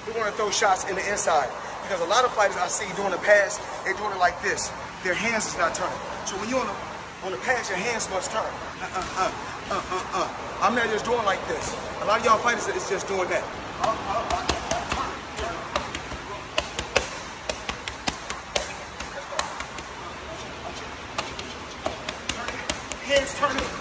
we want to throw shots in the inside. Because a lot of fighters I see doing the pass, they're doing it like this. Their hands is not turning. So when you're on the pass, your hands must turn. I'm not just doing like this. A lot of y'all fighters is just doing that. Hands turning.